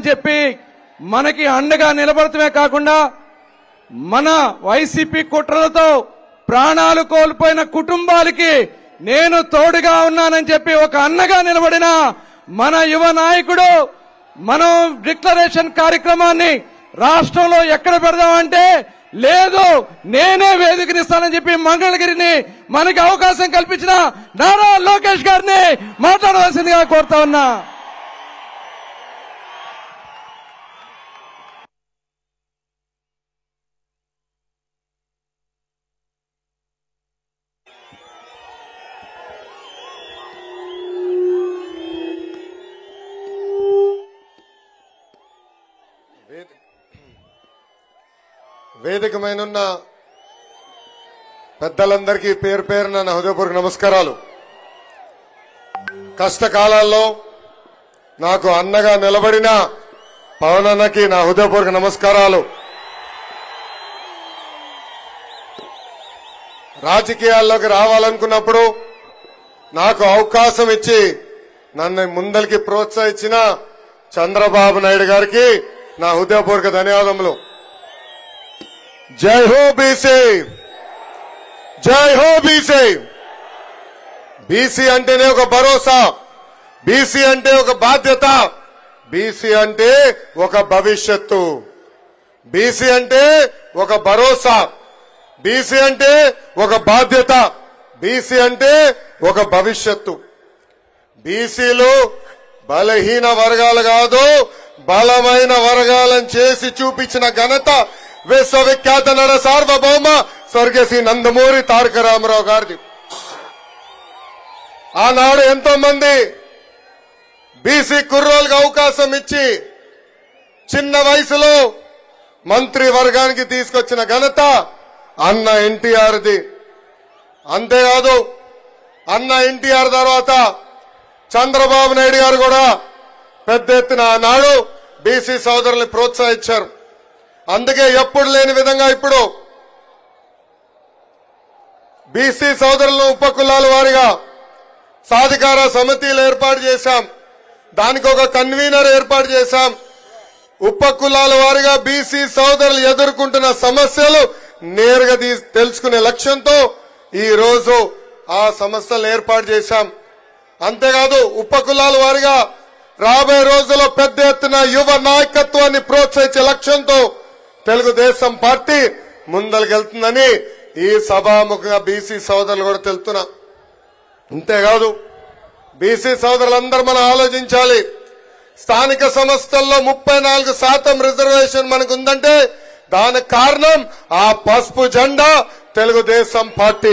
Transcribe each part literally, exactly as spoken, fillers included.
చెప్పి మనకి అండగా నిలబడటమే కాకుండా మన వైసీపీ కుట్రలతో ప్రాణాలు కోల్పోయిన కుటుంబాలకి నేను తోడుగా ఉన్నానని చెప్పి ఒక అన్నగా నిలబడిన మన యువ నాయకుడు మనం డిక్లరేషన్ కార్యక్రమాన్ని రాష్ట్రంలో ఎక్కడ పెడదామంటే లేదు నేనే వేదికనిస్తానని చెప్పి మంగళగిరిని మనకి అవకాశం కల్పించిన నారా లోకేష్ గారిని మాట్లాడవలసిందిగా కోరుతా ఉన్నా. వేదికమైన పెద్దలందరికీ పేరు పేరున నా హృదయపూర్వక నమస్కారాలు. కష్టకాలాల్లో నాకు అన్నగా నిలబడిన పవన్ అన్నకి నా హృదయపూర్వక నమస్కారాలు. రాజకీయాల్లోకి రావాలనుకున్నప్పుడు నాకు అవకాశం ఇచ్చి నన్ను ముందరికి ప్రోత్సహించిన చంద్రబాబు నాయుడు గారికి నా హృదయపూర్వక ధన్యవాదములు. జై హో బీసీ, జై హో బీసీ. బీసీ అంటేనే ఒక భరోసా, బీసీ అంటే ఒక బాధ్యత, బీసీ అంటే ఒక భవిష్యత్తు, బీసీ అంటే ఒక భరోసా, బీసీ అంటే ఒక బాధ్యత, బీసీ అంటే ఒక భవిష్యత్తు. బీసీలు బలహీన వర్గాలు కాదు, బలమైన వర్గాలను చేసి చూపించిన ఘనత విశ్వవిఖ్యాత నట సార్వభౌమ స్వర్గీయ శ్రీ నందమూరి తారక రామారావు గారిది. ఆనాడు ఎంతో మంది బీసీ కుర్రోళ్ళకి అవకాశం ఇచ్చి చిన్న వయసులో మంత్రి వర్గానికి తీసుకొచ్చిన ఘనత అన్న ఎన్టీఆర్ది. అంతేకాదు అన్న ఎన్టీఆర్ తర్వాత చంద్రబాబు నాయుడు గారు కూడా పెద్ద ఎత్తున ఆనాడు బీసీ సోదరుల్ని ప్రోత్సహించారు. అందుకే ఎప్పుడు లేని విధంగా ఇప్పుడు బీసీ సోదరులను ఉపకులాల వారిగా సాధికార సమితిలు ఏర్పాటు చేశాం. దానికి ఒక కన్వీనర్ ఏర్పాటు చేశాం. ఉపకులాల వారిగా బీసీ సోదరులు ఎదుర్కొంటున్న సమస్యలు నేరుగా తెలుసుకునే లక్ష్యంతో ఈ రోజు ఆ సంస్థలు ఏర్పాటు చేశాం. అంతేకాదు ఉపకులాల వారిగా రాబోయే రోజుల్లో పెద్ద ఎత్తున యువ నాయకత్వాన్ని ప్రోత్సహించే లక్ష్యంతో తెలుగుదేశం పార్టీ ముందరికెళ్తుందని ఈ సభాముఖంగా బీసీ సోదరులు కూడా తెలుపుతున్నా. అంతేకాదు బీసీ సోదరులందరూ మనం ఆలోచించాలి. స్థానిక సంస్థల్లో ముప్పై నాలుగు శాతం రిజర్వేషన్ మనకు ఉందంటే దానికి కారణం ఆ పసుపు జెండా తెలుగుదేశం పార్టీ.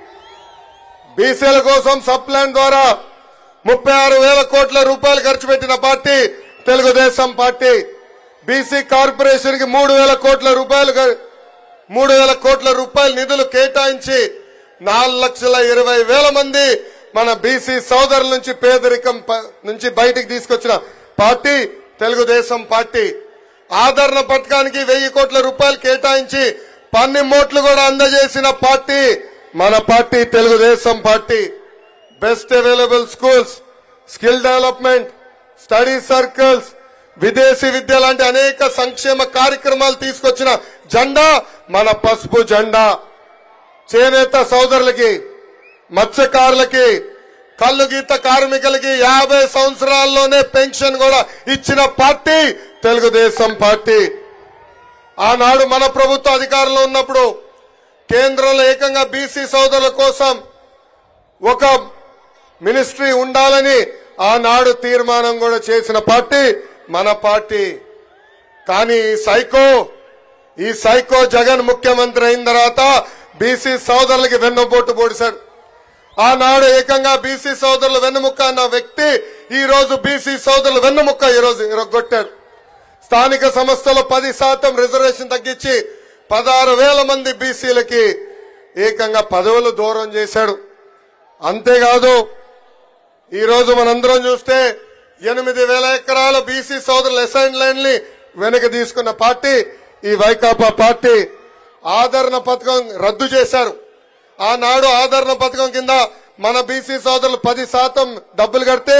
బీసీల కోసం సబ్ ప్లాన్ ద్వారా ముప్పై ఆరు వేల కోట్ల రూపాయలు ఖర్చు పెట్టిన party Telugu Desam party. BC corporation కి మూడు వేల కోట్ల రూపాయలు మూడు వేల కోట్ల రూపాయల నిధులు కేటాయించి నాలుగు లక్షల ఇరవై వేల మంది మన బీసీ సోదరుల నుంచి పేదరికం నుంచి బయటికి తీసుకొచ్చిన పార్టీ తెలుగుదేశం పార్టీ. ఆదరణ పథకానికి వెయ్యి కోట్ల రూపాయలు కేటాయించి పన్నిమోట్లు కూడా అందజేసిన పార్టీ మన party Telugu Desam party. Best available schools, skill development, study circles, విదేశీ విద్య లాంటి అనేక సంక్షేమ కార్యక్రమాలు తీసుకొచ్చిన జెండా మన పసుపు జెండా. చేనేత సోదరులకి, మత్స్యకారులకి, కల్లు గీత కార్మికులకి యాభై సంవత్సరాల్లోనే పెన్షన్ కూడా ఇచ్చిన పార్టీ తెలుగుదేశం పార్టీ. ఆనాడు మన ప్రభుత్వ అధికారంలో ఉన్నప్పుడు కేంద్రంలో ఏకంగా బీసీ సోదరుల కోసం ఒక మినిస్ట్రీ ఉండాలని ఆనాడు తీర్మానం కూడా చేసిన పార్టీ మన పార్టీ. కానీ ఈ సైకో ఈ సైకో జగన్ ముఖ్యమంత్రి అయిన తర్వాత బీసీ సోదరులకి వెన్నుపోటు పొడిశాడు. ఆనాడు ఏకంగా బీసీ సోదరులు వెన్నుముక్క అన్న వ్యక్తి ఈ రోజు బీసీ సోదరులు వెన్నుముక్క ఈ రోజు ఇరగొట్టాడు. స్థానిక సంస్థలో పది శాతం రిజర్వేషన్ తగ్గించి పదహారు వేల మంది బీసీలకి ఏకంగా పదవులు దూరం చేశాడు. అంతేకాదు ఈ రోజు మనందరం చూస్తే ఎనిమిది వేల ఎకరాల బీసీ సోదరుల అసైన్ ల్యాండ్ ని వెనక్కి తీసుకున్న పార్టీ ఈ వైకాపా పార్టీ. ఆదరణ పథకం రద్దు చేశారు. ఆనాడు ఆదరణ పథకం కింద మన బీసీ సోదరులు పది శాతం డబ్బులు కడితే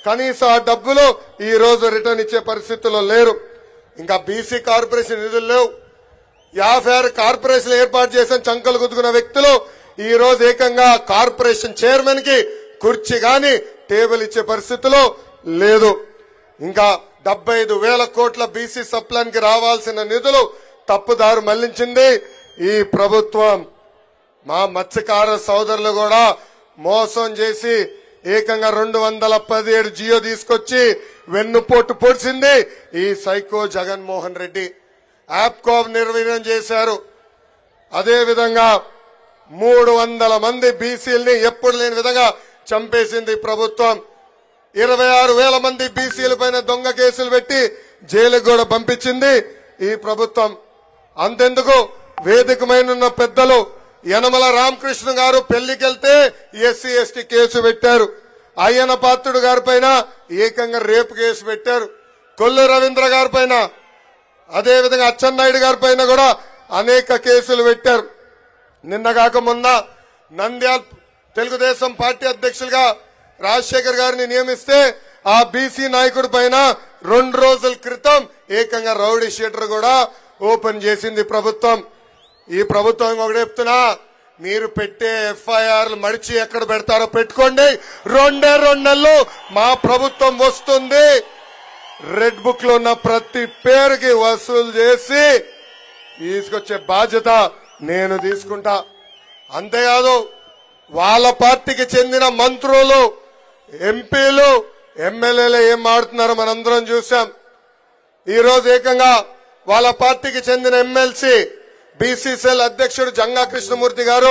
కనీసం ఆ డబ్బులు ఈ రోజు రిటర్న్ ఇచ్చే పరిస్థితుల్లో లేరు. ఇంకా బీసీ కార్పొరేషన్ నిధులు లేవు. యాభై ఆరు కార్పొరేషన్ ఏర్పాటు చేసిన చంకలు గుద్దుకున్న వ్యక్తులు ఈ రోజు ఏకంగా కార్పొరేషన్ చైర్మన్ కి కుర్చీ గాని టేబుల్ ఇచ్చే పరిస్థితిలో లేదు. ఇంకా డెబ్బై ఐదు వేల కోట్ల బీసీ సప్లాన్ కి రావాల్సిన నిధులు తప్పుదారు మళ్లించింది ఈ ప్రభుత్వం. మా మత్స్యకార సోదరులు కూడా మోసం చేసి ఏకంగా రెండు వందల పదిహేడు జియో తీసుకొచ్చి వెన్నుపోటు పొడిచింది ఈ సైకో జగన్మోహన్ రెడ్డి. యాప్కాబ్ నిర్వీర్యం చేశారు. అదేవిధంగా మూడు వందల మంది బీసీలని ఎప్పుడు లేని విధంగా చంపేసింది ప్రభుత్వం. ఇరవై ఆరు వేల మంది బీసీల పైన దొంగ కేసులు పెట్టి జైలుకు కూడా పంపించింది ఈ ప్రభుత్వం. అంతెందుకు వేదికమైన పెద్దలు యనమల రామకృష్ణ గారు పెళ్లికెళ్తే ఎస్సీ ఎస్టీ కేసు పెట్టారు. అయ్యన పాత్రుడు గారి పైన ఏకంగా రేపు కేసు పెట్టారు. కొల్లు రవీంద్ర గారి పైన, అదేవిధంగా అచ్చెన్నాయుడు గారి పైన కూడా అనేక కేసులు పెట్టారు. నిన్నగాక మొన్న నంద్యాల తెలుగుదేశం పార్టీ అధ్యక్షులుగా రాజశేఖర్ గారిని నియమిస్తే ఆ బీసీ నాయకుడి పైన రెండు రోజుల క్రితం ఏకంగా రౌడీ షీటర్ కూడా ఓపెన్ చేసింది ప్రభుత్వం. ఈ ప్రభుత్వం ఒకటి చెప్తున్నా, మీరు పెట్టే ఎఫ్ఐఆర్లు మడిచి ఎక్కడ పెడతారో పెట్టుకోండి. రెండే రెండు నెలలు మా ప్రభుత్వం వస్తుంది. రెడ్ బుక్ లో ఉన్న ప్రతి పేరుకి వసూలు చేసి తీసుకొచ్చే బాధ్యత నేను తీసుకుంటా. అంతేకాదు వాళ్ళ పార్టీకి చెందిన మంత్రులు, ఎంపీలు, ఎమ్మెల్యేలు ఏం ఆడుతున్నారో మనందరం చూసాం. ఈ రోజు ఏకంగా వాళ్ళ పార్టీకి చెందిన ఎమ్మెల్సీ బీసీసీఎల్ అధ్యక్షుడు జంగా కృష్ణమూర్తి గారు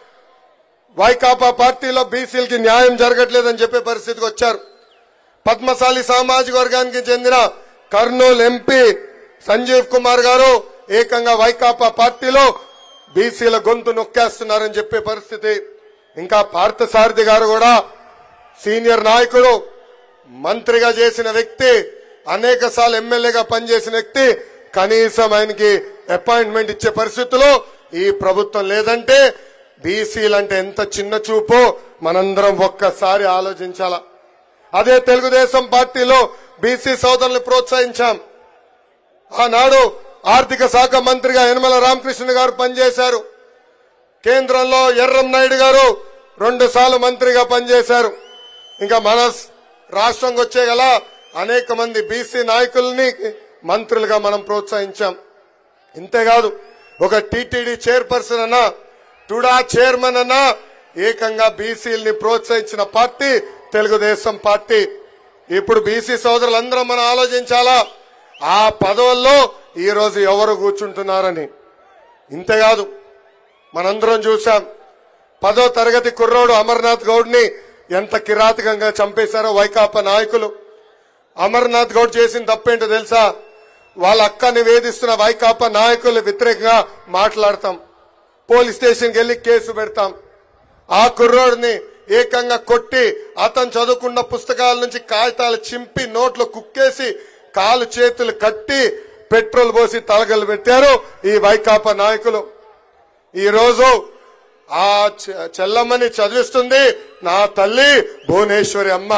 వైకాపా పార్టీలో బీసీలకి న్యాయం జరగట్లేదని చెప్పే పరిస్థితికి వచ్చారు. పద్మశాలి సామాజిక వర్గానికి చెందిన కర్నూలు ఎంపీ సంజీవ్ కుమార్ గారు ఏకంగా వైకాపా పార్టీలో బీసీల గొంతు నొక్కేస్తున్నారని చెప్పే పరిస్థితి. ఇంకా పార్థసారథి గారు కూడా సీనియర్ నాయకుడు, మంత్రిగా చేసిన వ్యక్తి, అనేక సార్లు ఎమ్మెల్యేగా పనిచేసిన వ్యక్తి, కనీసం ఆయనకి అపాయింట్మెంట్ ఇచ్చే పరిస్థితుల్లో ఈ ప్రభుత్వం లేదంటే బీసీలంటే ఎంత చిన్న చూపో మనందరం ఒక్కసారి ఆలోచించాలా. అదే తెలుగుదేశం పార్టీలో బీసీ సోదరులను ప్రోత్సహించాం. ఆనాడు ఆర్థిక శాఖ మంత్రిగా యనమల రామకృష్ణ గారు పనిచేశారు. కేంద్రంలో ఎర్రం నాయుడు గారు రెండు సార్లు మంత్రిగా పనిచేశారు. ఇంకా మన రాష్ట్రంకి వచ్చే గల అనేక మంది బీసీ నాయకుల్ని మంత్రులుగా మనం ప్రోత్సహించాం. ఇంతేకాదు ఒక టీటీడీ చైర్పర్సన్ అన్నా, టుడా చైర్మన్ అన్నా ఏకంగా బీసీలని ప్రోత్సహించిన పార్టీ తెలుగుదేశం పార్టీ. ఇప్పుడు బీసీ సోదరులందరం మనం ఆలోచించాలా, ఆ పదవుల్లో ఈ రోజు ఎవరు కూర్చుంటున్నారని. ఇంతేకాదు మనందరం చూశాం, పదో తరగతి కుర్రోడు అమర్నాథ్ గౌడ్ ని ఎంత కిరాతకంగా చంపేశారో వైకాపా నాయకులు. అమర్నాథ్ గౌడ్ చేసిన తప్పేంటో తెలుసా? వాళ్ళ అక్కని వేధిస్తున్న వైకాపా నాయకులు వ్యతిరేకంగా మాట్లాడతాం, పోలీస్ స్టేషన్కి వెళ్లి కేసు పెడతాం. ఆ కుర్రోడిని ఏకంగా కొట్టి అతను చదువుకున్న పుస్తకాల నుంచి కాగితాలు చింపి నోట్లో కుక్కేసి కాలు చేతులు కట్టి పెట్రోల్ పోసి తలగలు పెట్టారు ఈ వైకాపా నాయకులు. ఈ రోజు ఆ చెల్లమ్మని చదివిస్తుంది నా తల్లి భువనేశ్వరి అమ్మ.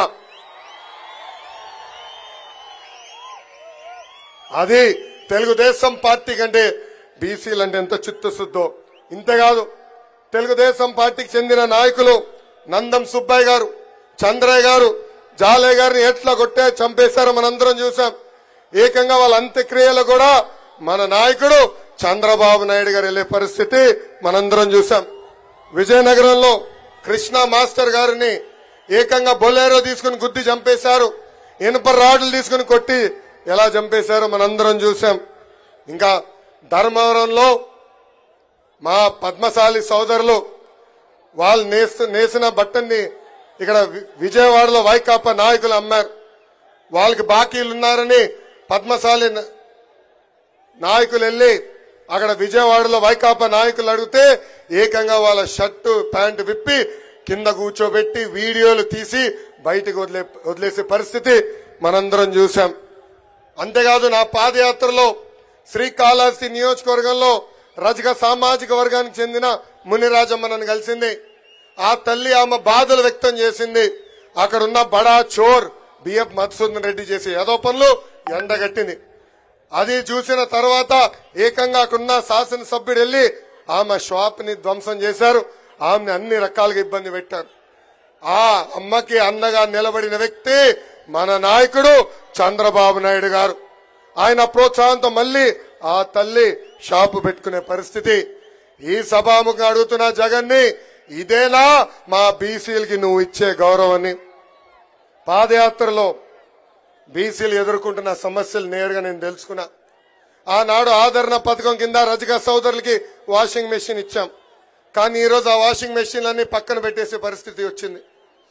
అది తెలుగుదేశం పార్టీ కంటే బీసీలు అంటే ఎంత చిత్తశుద్ధో. ఇంతేకాదు తెలుగుదేశం పార్టీకి చెందిన నాయకులు నందం సుబ్బయ్య గారు, చంద్రయ్య గారు, జాలయ్య గారిని ఎట్లా కొట్టే చంపేశారో మనందరం చూసాం. ఏకంగా వాళ్ళ అంత్యక్రియలు కూడా మన నాయకుడు చంద్రబాబు నాయుడు గారు వెళ్లే పరిస్థితి మనందరం చూసాం. విజయనగరంలో కృష్ణ మాస్టర్ గారిని ఏకంగా బొలేరో తీసుకుని గుద్ది చంపేశారు. ఇనుప రాడ్లు తీసుకుని కొట్టి ఎలా చంపేశారో మనందరం చూసాం. ఇంకా ధర్మవరంలో మా పద్మశాలి సోదరులు వాళ్ళు నేసిన బట్టని ఇక్కడ విజయవాడలో వైకాపా నాయకులు అమ్మారు. వాళ్ళకి బాకీలు ఉన్నారని పద్మశాలి నాయకులు వెళ్లి అక్కడ విజయవాడలో వైకాపా నాయకులు అడిగితే ఏకంగా వాళ్ళ షర్టు ప్యాంటు విప్పి కింద కూర్చోబెట్టి వీడియోలు తీసి బయటకు వదిలే వదిలేసే పరిస్థితి మనందరం చూసాం. అంతేకాదు నా పాదయాత్రలో శ్రీకాళహస్తి నియోజకవర్గంలో రజక సామాజిక వర్గానికి చెందిన మునిరాజమ్మ నన్ను కలిసింది. ఆ తల్లి ఆమె బాధలు వ్యక్తం చేసింది. అక్కడున్న బడా చోర్ బిఎఫ్ మధుసూదన్ రెడ్డి చేసే ఏదో పనులు ఎండగట్టింది. అది చూసిన తర్వాత ఏకంగా అక్కడున్న శాసనసభ్యుడు వెళ్లి ఆమె షాప్ ని ధ్వంసం చేశారు. ఆమెను అన్ని రకాలుగా ఇబ్బంది పెట్టారు. ఆ అమ్మకి అన్నగా నిలబడిన వ్యక్తి మన నాయకుడు చంద్రబాబు నాయుడు గారు. ఆయన ప్రోత్సాహంతో మళ్లీ ఆ తల్లి షాపు పెట్టుకునే పరిస్థితి. ఈ సభాముఖంగా అడుగుతున్న జగన్ ని, ఇదేనా మా బీసీలకి నువ్వు ఇచ్చే గౌరవాన్ని? పాదయాత్రలో బీసీలు ఎదుర్కొంటున్న సమస్యలు నేరుగా నేను తెలుసుకున్నా. ఆనాడు ఆదరణ పథకం కింద రజక సోదరులకి వాషింగ్ మెషిన్ ఇచ్చాం. కానీ ఈరోజు ఆ వాషింగ్ మెషిన్లన్నీ పక్కన పెట్టేసే పరిస్థితి వచ్చింది.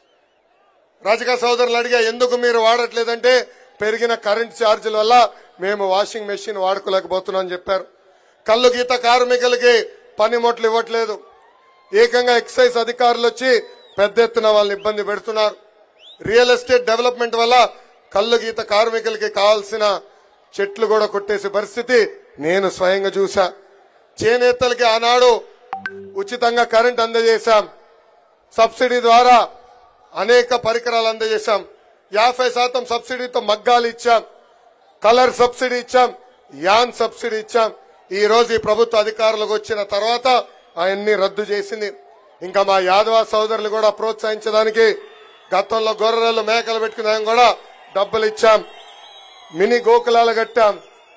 రజక సోదరులు అడిగా, ఎందుకు మీరు వాడట్లేదంటే పెరిగిన కరెంట్ ఛార్జీల వల్ల మేము వాషింగ్ మెషిన్ వాడుకోలేకపోతున్నాం అని చెప్పారు. కల్లు గీత కార్మికులకి పనిముట్లు ఇవ్వట్లేదు. ఏకంగా ఎక్సైజ్ అధికారులు వచ్చి పెద్ద ఎత్తున వాళ్ళని ఇబ్బంది పెడుతున్నారు. రియల్ ఎస్టేట్ డెవలప్మెంట్ వల్ల కల్లు గీత కార్మికులకి కావాల్సిన చెట్లు కూడా కొట్టేసే పరిస్థితి నేను స్వయంగా చూసా. చేనేతలకి ఆనాడు ఉచితంగా కరెంట్ అందజేశాం. సబ్సిడీ ద్వారా అనేక పరికరాలు అందజేశాం. యాభై శాతం సబ్సిడీతో మగ్గాలు ఇచ్చాం, కలర్ సబ్సిడీ ఇచ్చాం, యాన్ సబ్సిడీ ఇచ్చాం. ఈ రోజు ఈ ప్రభుత్వ అధికారులకు వచ్చిన తర్వాత అవన్నీ రద్దు చేసింది. ఇంకా మా యాదవ సోదరులు కూడా ప్రోత్సహించడానికి గతంలో గొర్రెలు మేకలు పెట్టుకునే కూడా డబ్బులు ఇచ్చాం. మినీ గోకులాలు కట్టాం.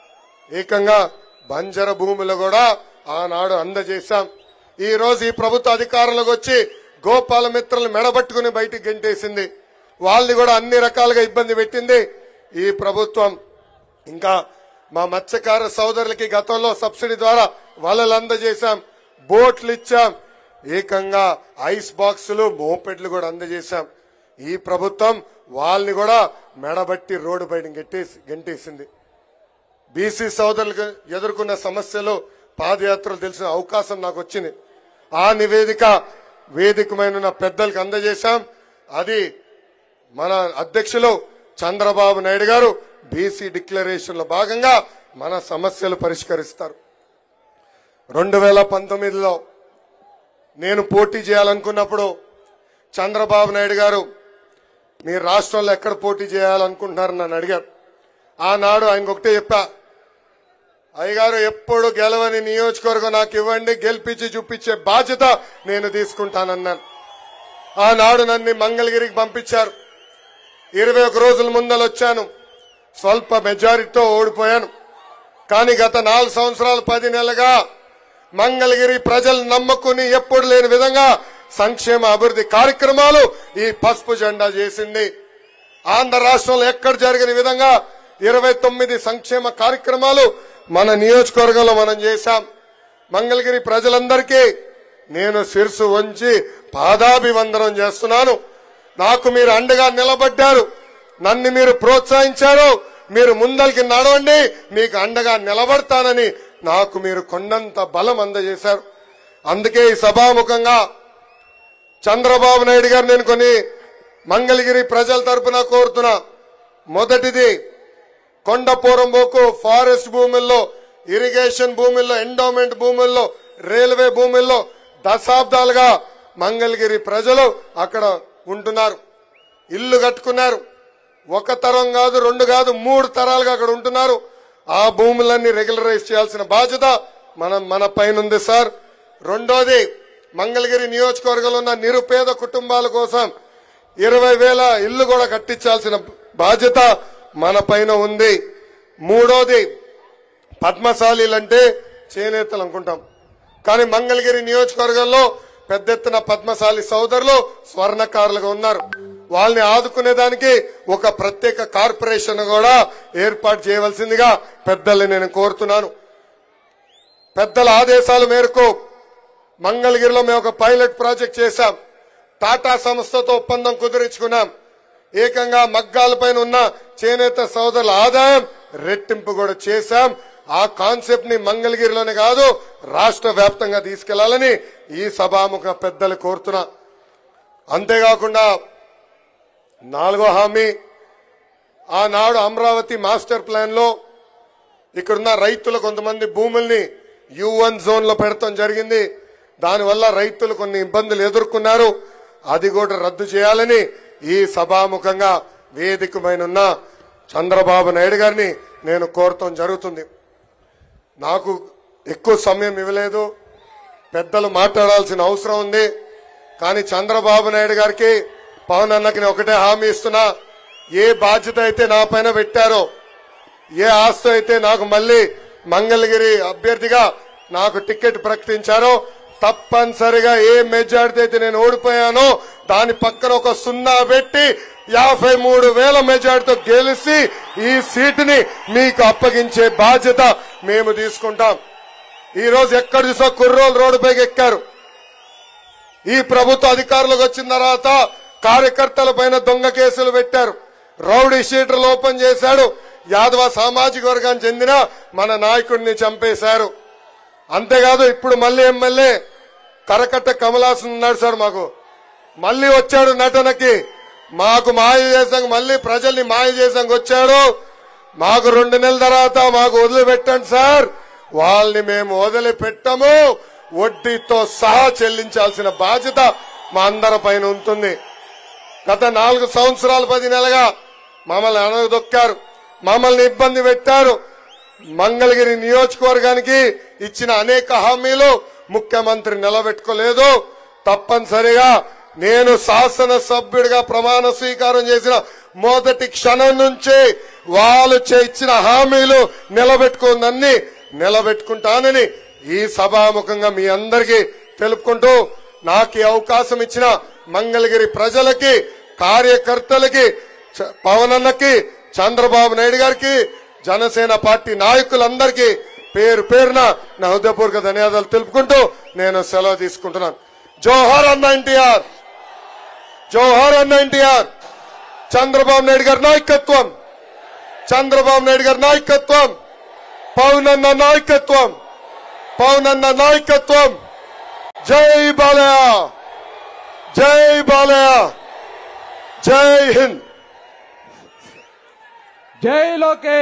ఏకంగా బంజర భూములు కూడా ఆనాడు అందజేశాం. ఈ రోజు ఈ ప్రభుత్వ అధికారులకు వచ్చి గోపాల మిత్రులు మెడబట్టుకుని బయటికి గెంటేసింది. వాళ్ళని కూడా అన్ని రకాలుగా ఇబ్బంది పెట్టింది ఈ ప్రభుత్వం. ఇంకా మా మత్స్యకార సోదరులకి గతంలో సబ్సిడీ ద్వారా వలలు అందజేశాం, బోట్లు ఇచ్చాం, ఏకంగా ఐస్ బాక్సులు మోపెడ్లు కూడా అందజేశాం. ఈ ప్రభుత్వం వాళ్ళని కూడా మెడబట్టి రోడ్డు బయట గెట్టేసి గెంటేసింది. బీసీ సోదరులకు ఎదుర్కొన్న సమస్యలు పాదయాత్రలు తెలిసిన అవకాశం నాకు వచ్చింది. ఆ నివేదిక వేదికమైన పెద్దలకు అందజేశాం. అది మన అధ్యక్షులు చంద్రబాబు నాయుడు గారు బీసీ డిక్లరేషన్ లో భాగంగా మన సమస్యలు పరిష్కరిస్తారు. రెండు వేల పంతొమ్మిదిలో నేను పోటీ చేయాలనుకున్నప్పుడు చంద్రబాబు నాయుడు గారు మీరు రాష్ట్రంలో ఎక్కడ పోటీ చేయాలనుకుంటున్నారని నన్ను అడిగారు. ఆనాడు ఆయనకు ఒకటే చెప్పా, అయ్యగారు ఎప్పుడు గెలవని నియోజకవర్గం నాకు ఇవ్వండి, గెలిపించి చూపించే బాధ్యత నేను తీసుకుంటానన్నాను. ఆనాడు నన్ను మంగళగిరికి పంపించారు. ఇరవై ఒక రోజుల ముందలు వచ్చాను. స్వల్ప మెజారిటీతో ఓడిపోయాను. కానీ గత నాలుగు సంవత్సరాలు పది నెలలుగా మంగళగిరి ప్రజలు నమ్మకుని ఎప్పుడు లేని విధంగా సంక్షేమ అభివృద్ధి కార్యక్రమాలు ఈ పసుపు జెండా చేసింది. ఆంధ్ర రాష్ట్రంలో ఎక్కడ జరిగిన విధంగా ఇరవై తొమ్మిది సంక్షేమ కార్యక్రమాలు మన నియోజకవర్గంలో మనం చేశాం. మంగళగిరి ప్రజలందరికీ నేను శిరసు వంచి పాదాభివందనం చేస్తున్నాను. నాకు మీరు అండగా నిలబడ్డారు, నన్ను మీరు ప్రోత్సహించారు. మీరు ముందరికి నడవండి, మీకు అండగా నిలబడతానని నాకు మీరు కొండంత బలం అందజేశారు. అందుకే ఈ సభాముఖంగా చంద్రబాబు నాయుడు గారు నేను కొన్ని మంగళగిరి ప్రజల తరపున కోరుతున్నా. మొదటిది, కొండపోరంబోకు ఫారెస్ట్ భూముల్లో, ఇరిగేషన్ భూముల్లో, ఎండోమెంట్ భూముల్లో, రైల్వే భూముల్లో దశాబ్దాలుగా మంగళగిరి ప్రజలు అక్కడ ఉంటున్నారు, ఇల్లు కట్టుకున్నారు. ఒక తరం కాదు, రెండు కాదు, మూడు తరాలుగా అక్కడ ఉంటున్నారు. ఆ భూములన్నీ రెగ్యులరైజ్ చేయాల్సిన బాధ్యత మనం మన పైన ఉంది సార్. రెండోది, మంగళగిరి నియోజకవర్గంలో ఉన్న నిరుపేద కుటుంబాల కోసం ఇరవై వేల ఇల్లు కూడా కట్టించాల్సిన బాధ్యత మన పైన ఉంది. మూడోది, పద్మశాలీలంటే చేనేతలు అనుకుంటాం, కానీ మంగళగిరి నియోజకవర్గంలో పెద్ద ఎత్తున పద్మశాలి సోదరులు స్వర్ణకారులుగా ఉన్నారు. వాళ్ళని ఆదుకునేదానికి ఒక ప్రత్యేక కార్పొరేషన్ కూడా ఏర్పాటు చేయవలసిందిగా పెద్దల్ని నేను కోరుతున్నాను. పెద్దల ఆదేశాల మేరకు మంగళగిరిలో మేము ఒక పైలట్ ప్రాజెక్ట్ చేశాం. టాటా సంస్థతో ఒప్పందం కుదుర్చుకున్నాం. ఏకంగా మగ్గాలపైన ఉన్న చేనేత సోదరుల ఆదాయం రెట్టింపు కూడా చేశాం. ఆ కాన్సెప్ట్ ని మంగళగిరిలోనే కాదు రాష్ట్ర వ్యాప్తంగా తీసుకెళ్లాలని ఈ సభాముఖ పెద్దలు కోరుతున్నా. అంతేకాకుండా నాలుగో హామీ, ఆనాడు అమరావతి మాస్టర్ ప్లాన్ లో ఇక్కడున్న రైతులు కొంతమంది భూముల్ని యూ వన్ జోన్ లో పెడతాం జరిగింది. దానివల్ల రైతులు కొన్ని ఇబ్బందులు ఎదుర్కొన్నారు. అది కూడా రద్దు చేయాలని ఈ సభాముఖంగా వేదికమైన ఉన్న చంద్రబాబు నాయుడు గారిని నేను కోరటం జరుగుతుంది. నాకు ఎక్కువ సమయం ఇవ్వలేదు, పెద్దలు మాట్లాడాల్సిన అవసరం ఉంది. కానీ చంద్రబాబు నాయుడు గారికి, పవన్ అన్నకి నేను ఒకటే హామీ ఇస్తున్నా, ఏ బాధ్యత అయితే నా పైన పెట్టారో, ఏ ఆస్తి అయితే నాకు మళ్ళీ మంగళగిరి అభ్యర్థిగా నాకు టికెట్ ప్రకటించారో, తప్పనిసరిగా ఏ మెజార్టీ అయితే నేను ఓడిపోయానో దాని పక్కన ఒక సున్నా పెట్టి యాభై మూడు వేల మెజార్టీతో గెలిచి ఈ సీటుని మీకు అప్పగించే బాధ్యత మేము తీసుకుంటాం. ఈ రోజు ఎక్కడ చూసా కుర్రోలు రోడ్డుపైకి ఎక్కారు. ఈ ప్రభుత్వ అధికారులకు వచ్చిన తర్వాత కార్యకర్తల పైన దొంగ కేసులు పెట్టారు, రౌడీ షీటర్లు ఓపెన్ చేశాడు, యాదవ సామాజిక వర్గానికి చెందిన మన నాయకుడిని చంపేశారు. అంతేకాదు ఇప్పుడు మళ్ళీ ఎమ్మెల్యే కరకట్ట కమలాసన్ ఉన్నాడు సార్, మాకు మళ్ళీ వచ్చాడు నటనకి, మాకు మాయ చేసాం, మళ్ళీ ప్రజల్ని మాయ చేసాం వచ్చాడు. మాకు రెండు నెలల తర్వాత మాకు వదిలిపెట్టండి సార్, వాళ్ళని మేము వదిలిపెట్టము, వడ్డీతో సహా చెల్లించాల్సిన బాధ్యత మా అందరి పైన ఉంటుంది. గత నాలుగు సంవత్సరాలు పది నెలలుగా మమ్మల్ని అనగదొక్కారు, మమ్మల్ని ఇబ్బంది పెట్టారు. మంగళగిరి నియోజకవర్గానికి ఇచ్చిన అనేక హామీలు ముఖ్యమంత్రి నిలబెట్టుకోలేదు. తప్పనిసరిగా నేను శాసనసభ్యుడిగా ప్రమాణ స్వీకారం చేసిన మొదటి క్షణం నుంచి వాళ్ళు ఇచ్చిన హామీలు నిలబెట్టుకుందన్ని నిలబెట్టుకుంటానని ఈ సభాముఖంగా మీ అందరికీ తెలుపుకుంటూ, నాకు ఈ అవకాశం ఇచ్చిన మంగళగిరి ప్రజలకి, కార్యకర్తలకి, పవన్ అన్నకి, చంద్రబాబు నాయుడు గారికి, జనసేన పార్టీ నాయకులందరికీ పేరు పేరున నా హృదయపూర్వక ధన్యవాదాలు తెలుపుకుంటూ నేను సెలవు తీసుకుంటున్నాను. జోహార్ అన్న ఎన్టీఆర్, జోహార్ అన్న ఎన్టీఆర్. చంద్రబాబు నాయుడు గారి నాయకత్వం, చంద్రబాబు నాయుడు గారి నాయకత్వం, పవన్ అన్న నాయకత్వం, పవన్ అన్న నాయకత్వం. జై బాలయ్య, జై బాలయ్య, జై హింద్, జై లోకేష్.